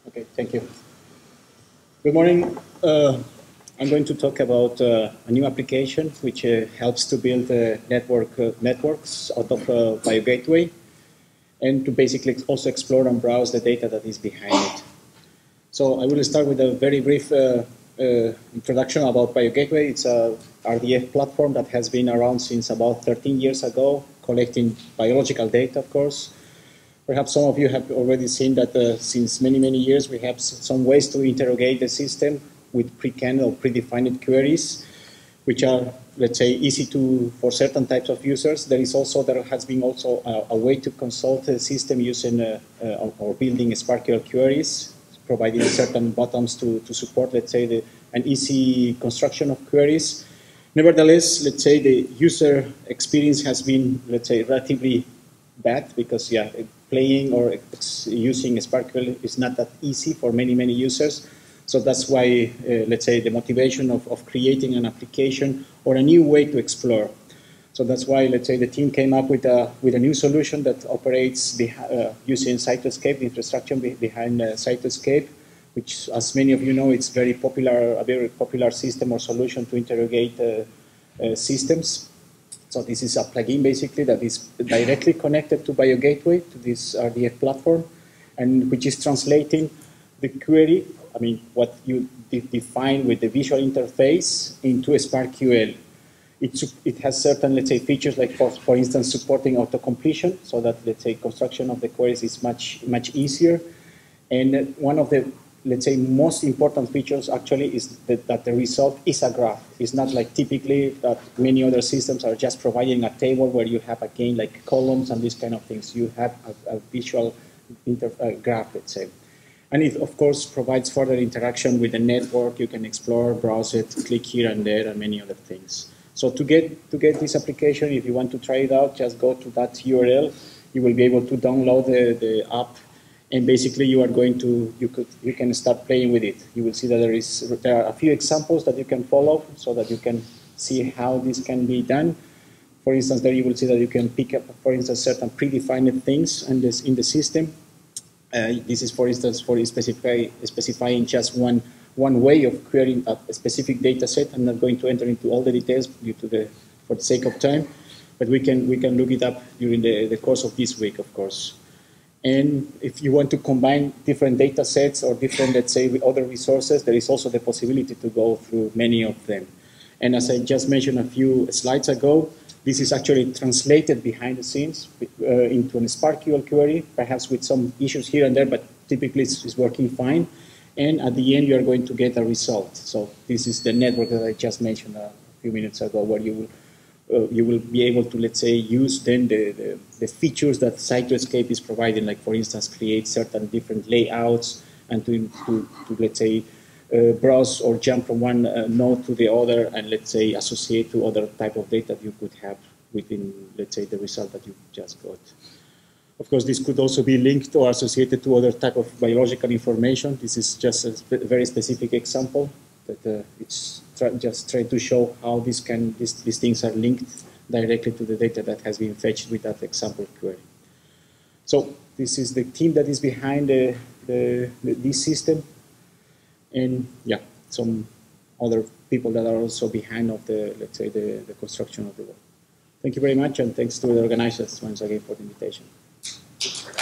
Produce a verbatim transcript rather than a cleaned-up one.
Okay, thank you. Good morning. Uh, I'm going to talk about uh, a new application which uh, helps to build uh, network uh, networks out of uh, BioGateway, and to basically also explore and browse the data that is behind it. So I will start with a very brief uh, uh, introduction about BioGateway. It's a R D F platform that has been around since about thirteen years ago, collecting biological data, of course. Perhaps some of you have already seen that uh, since many, many years we have some ways to interrogate the system with pre-canned or predefined queries, which are, let's say, easy to for certain types of users. There is also there has been also a, a way to consult the system using uh, uh, or building S P A R Q L queries, providing certain buttons to, to support, let's say, the, an easy construction of queries. Nevertheless, let's say the user experience has been, let's say, relatively bad because, yeah, playing or using S P A R Q L is not that easy for many, many users. So that's why, uh, let's say, the motivation of, of creating an application or a new way to explore. So that's why, let's say, the team came up with a, with a new solution that operates uh, using Cytoscape, the infrastructure be behind uh, Cytoscape, which, as many of you know, it's very popular, a very popular system or solution to interrogate uh, uh, systems. So this is a plugin, basically, that is directly connected to BioGateway, to this R D F platform, and which is translating the query, I mean, what you de define with the visual interface into a S P A R Q L. It, it has certain, let's say, features like, for, for instance, supporting auto-completion, so that, let's say, construction of the queries is much, much easier. And one of the, let's say, most important features actually is that, that the result is a graph. It's not like typically that many other systems are just providing a table where you have, again, like columns and these kind of things. You have a, a visual inter uh, graph, let's say. And it, of course, provides further interaction with the network. You can explore, browse it, click here and there, and many other things. So to get, to get this application, if you want to try it out, just go to that U R L. You will be able to download the, the app, and basically you are going to, you, could, you can start playing with it. You will see that there, is, there are a few examples that you can follow so that you can see how this can be done. For instance, there you will see that you can pick up, for instance, certain predefined things in, this, in the system. Uh, this is, for instance, for specify, specifying just one, one way of querying a specific data set. I'm not going to enter into all the details due to the, for the sake of time, but we can, we can look it up during the, the course of this week, of course. And if you want to combine different data sets or different, let's say, other resources, there is also the possibility to go through many of them. And as I just mentioned a few slides ago, this is actually translated behind the scenes uh, into an S P A R Q L query, perhaps with some issues here and there, but typically it's, it's working fine. And at the end, you are going to get a result. So this is the network that I just mentioned a few minutes ago, where you will Uh, you will be able to, let's say, use then the, the, the features that Cytoscape is providing, like, for instance, create certain different layouts and to, to, to let's say, uh, browse or jump from one uh, node to the other and, let's say, associate to other type of data that you could have within, let's say, the result that you just got. Of course, this could also be linked or associated to other type of biological information. This is just a spe very specific example. That uh, it's try, just trying to show how this can, this, these things are linked directly to the data that has been fetched with that example query. So this is the team that is behind the, the, the, this system, and yeah, some other people that are also behind of the, let's say, the, the construction of the work. Thank you very much, and thanks to the organizers once again for the invitation.